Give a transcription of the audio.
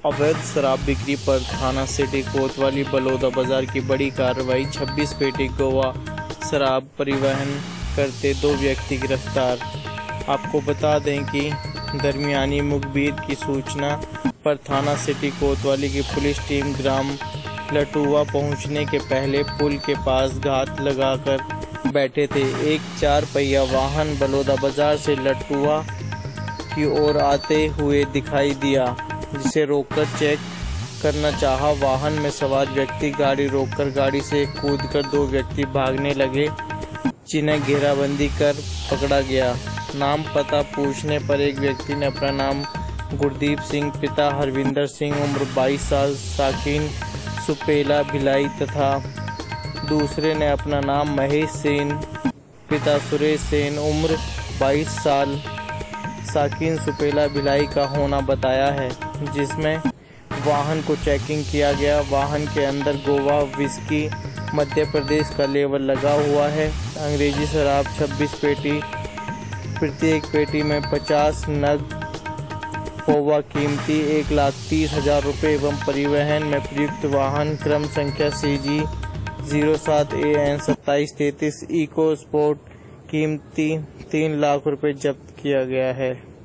अवैध शराब बिक्री पर थाना सिटी कोतवाली बलौदा बाजार की बड़ी कार्रवाई। 26 पेटी गोवा शराब परिवहन करते 2 व्यक्ति गिरफ्तार। आपको बता दें कि दरमियानी मुखबिर की सूचना पर थाना सिटी कोतवाली की पुलिस टीम ग्राम लटुआ पहुंचने के पहले पुल के पास घात लगाकर बैठे थे। एक 4 पहिया वाहन बलौदा बाजार से लटुआ की ओर आते हुए दिखाई दिया, जिसे रोककर चेक करना चाहा। वाहन में सवार व्यक्ति गाड़ी रोककर गाड़ी से कूदकर 2 व्यक्ति भागने लगे, जिन्हें घेराबंदी कर पकड़ा गया। नाम पता पूछने पर एक व्यक्ति ने अपना नाम गुरदीप सिंह पिता हरविंदर सिंह उम्र 22 साल साकिन सुपेला भिलाई तथा दूसरे ने अपना नाम महेश सेन पिता सुरेश सेन उम्र 22 साल साकिन सुपेला भिलाई का होना बताया है, जिसमें वाहन को चेकिंग किया गया। वाहन के अंदर गोवा विस्की मध्य प्रदेश का लेबल लगा हुआ है। अंग्रेजी शराब 26 पेटी, प्रत्येक पेटी में 50 नग गोवा कीमती 1,30,000 रुपये एवं परिवहन में प्रयुक्त वाहन क्रम संख्या CG 07 AN 2733 इको स्पोर्ट कीमती 3 लाख रुपये जब्त किया गया है।